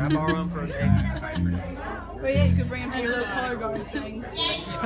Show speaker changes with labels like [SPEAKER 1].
[SPEAKER 1] I borrow them for a day?
[SPEAKER 2] But yeah, you could bring him to your little color guard thing.